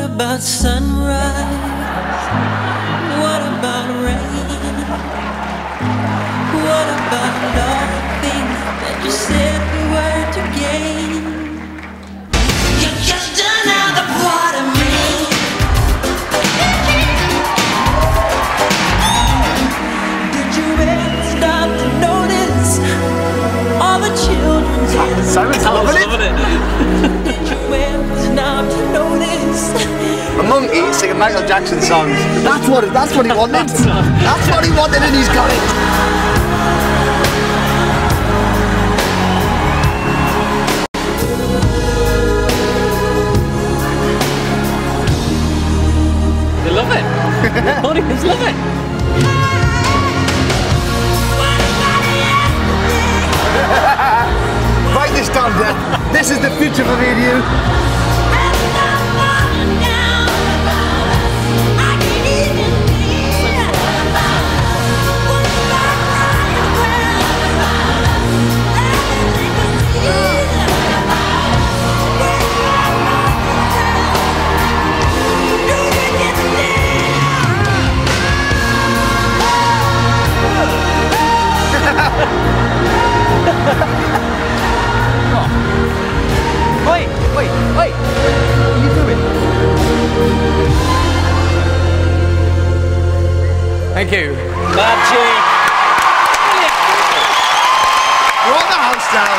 about sunrise? What about rain? What about all the things that you said we were to gain? You're just another part of me. Did you ever stop to notice all the children's Simon's loving it. Did you ever stop to notice a monkey singing Michael Jackson songs? That's what he wanted. That's what he wanted, and he's got it. They love it. The audience love it. Write this down, Dad. This is the future for me and you. Wait, what are you doing? Thank you. Magic. Brought the house down.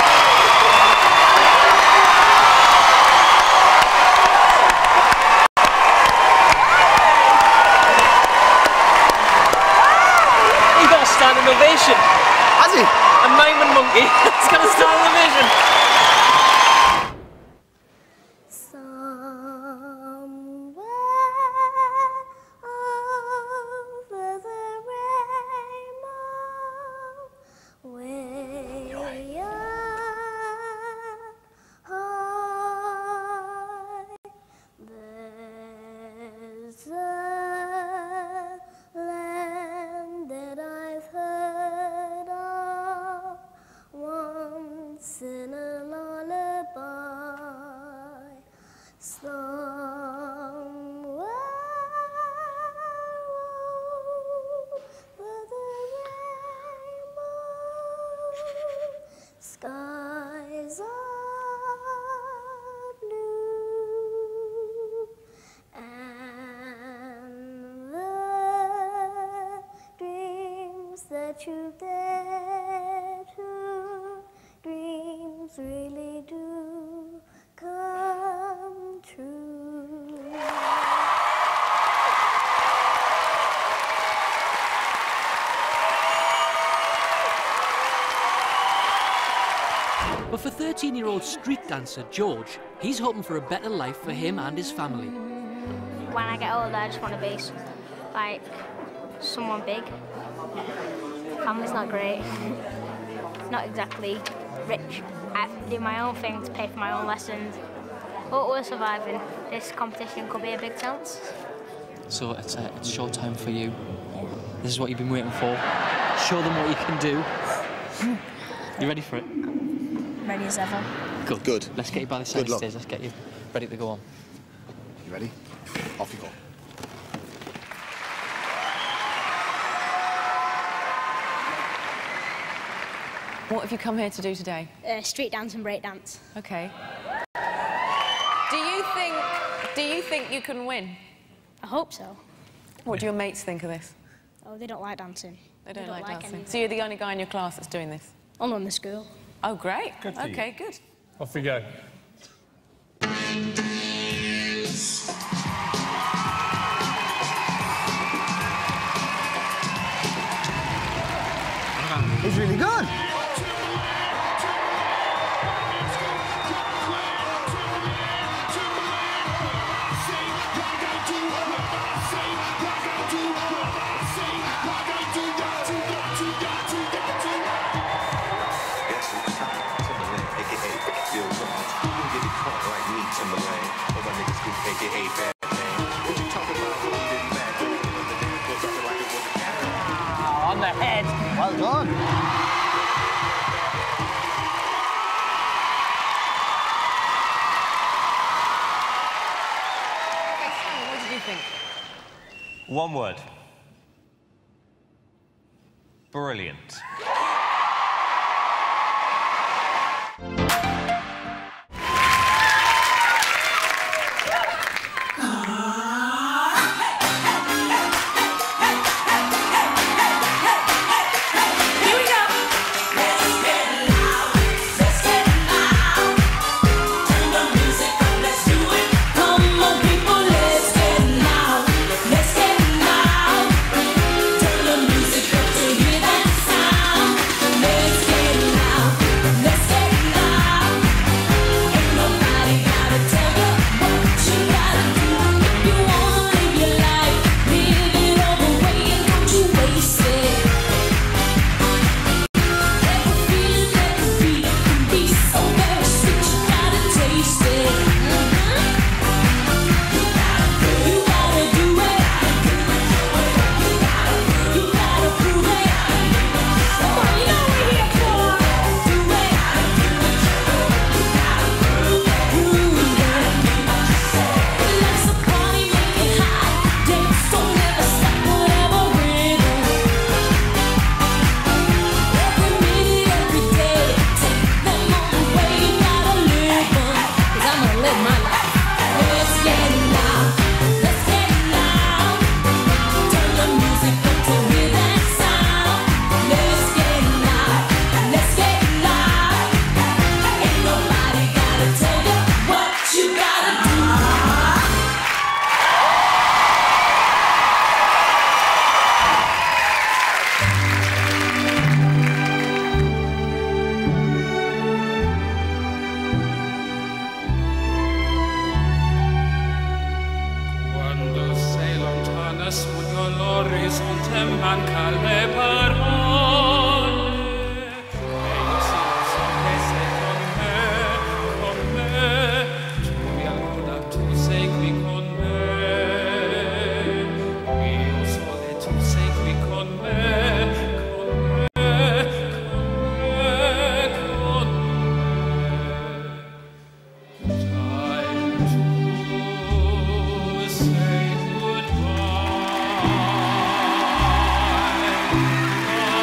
He got a standing ovation. Has he? A mime and monkey. It's got a standing ovation. In a lullaby, somewhere over the rainbow, skies are blue, and the dreams that you dare to dreams really do come true. But for 13-year-old street dancer George, he's hoping for a better life for him and his family. When I get older, I just want to be like someone big. Family's not great. Not exactly rich. I have to do my own thing to pay for my own lessons. But we're surviving. This competition could be a big chance. So it's showtime for you. This is what you've been waiting for. Show them what you can do. You ready for it? Ready as ever. Good. Good. Let's get you by the side of the luck. stairs. Let's get you ready to go on. You ready? Off you go. What have you come here to do today? Street dance and break dance. Okay. Do you think you can win? I hope so. What do your mates think of this? Oh, they don't like dancing. They don't like dancing. anything. So you're the only guy in your class that's doing this? Only in the school. Oh, great. Good for you. Okay, good. Off we go. He's really good. On the head. Well done. you think? One word. Brilliant. Say goodbye.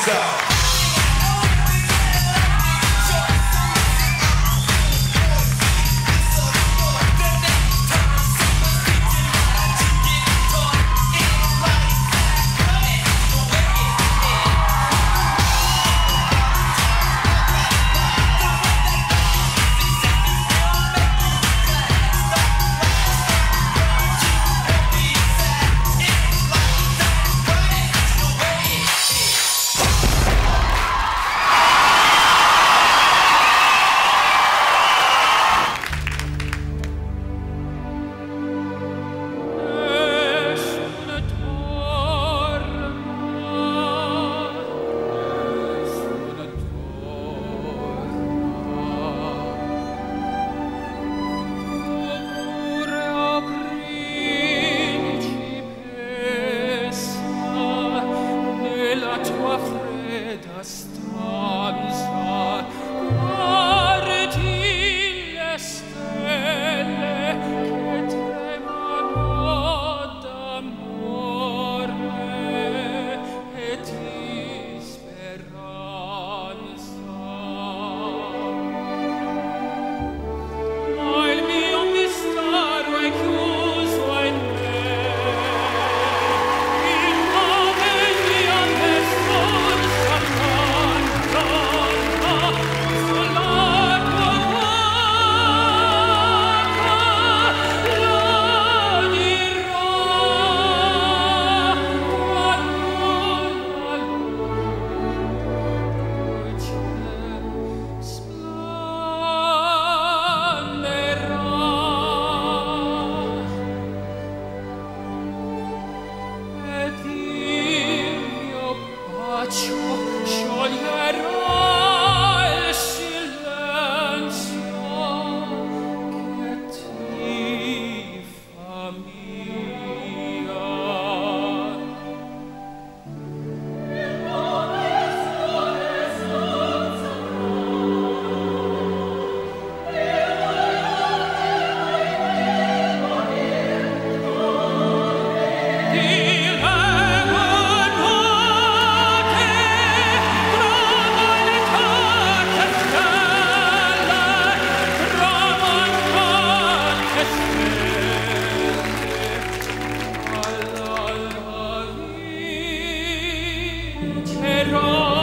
sound. Però